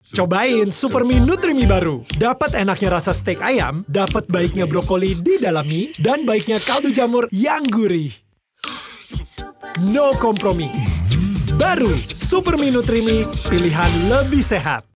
Cobain Supermi Nutrimi baru. Dapat enaknya rasa steak ayam, dapat baiknya brokoli di dalam mie, dan baiknya kaldu jamur yang gurih. No kompromi. Baru Supermi Nutrimi, pilihan lebih sehat.